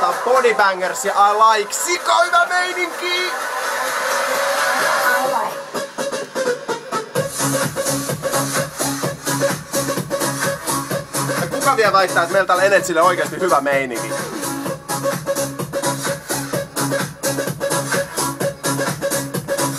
Tää on Bodybangers ja I like. Sika hyvä meininki! Ja kuka vielä väittää, että meillä täällä Energyllä on oikeesti hyvä meininki?